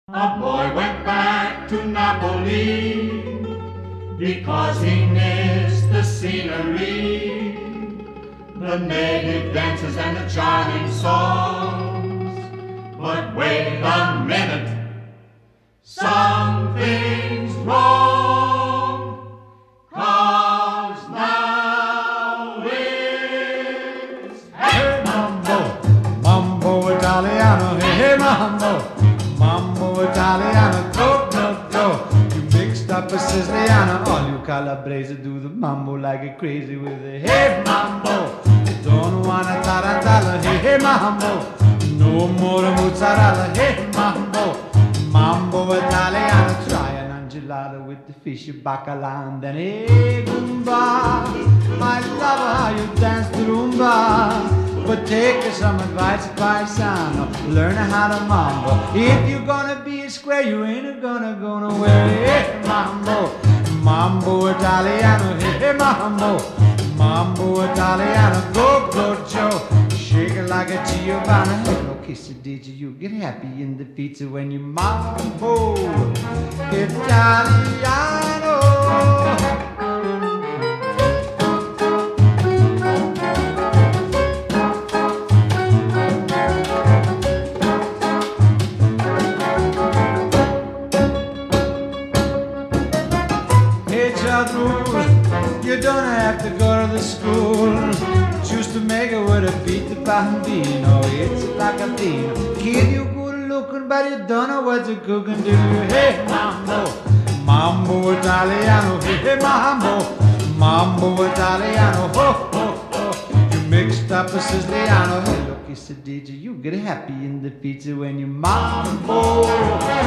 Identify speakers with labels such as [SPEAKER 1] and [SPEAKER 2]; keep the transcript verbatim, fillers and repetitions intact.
[SPEAKER 1] A boy went back to Napoli because he missed the scenery, the native dances and the charming songs. But wait a minute, something's wrong, 'cause now it's hey mambo,
[SPEAKER 2] mambo Italiano, hey, hey mambo, mambo Italiano, go, go, go. You mixed up a Siciliano, all you Calabrese do the mambo like a crazy with a hey mambo. You don't wanna tarantella, hey, hey mambo, no more mozzarella, hey mambo, mambo Italiano. Try an gelato with the fish bacala and then hey Goomba, I love how you dance the rumba. But take some advice, paisano, learn how to mambo. If you're gonna be a square, you ain't gonna go nowhere. Hey mambo, mambo Italiano, hey mambo, mambo Italiano, go go Joe, shake it like a Giovanna. Hello quesadilla, you get happy in the pizza when you mambo Italiano. You don't have to go to the school just to make it with a beat the bambino. It's like a thing. Kid, you good looking, but you don't know what you're cooking, do you? Hey, mambo, mambo Italiano. Hey, mambo, mambo Italiano. Ho, ho, ho. You mixed up a Siciliano. Hello, quesadilla, you get happy in the pizza when you mambo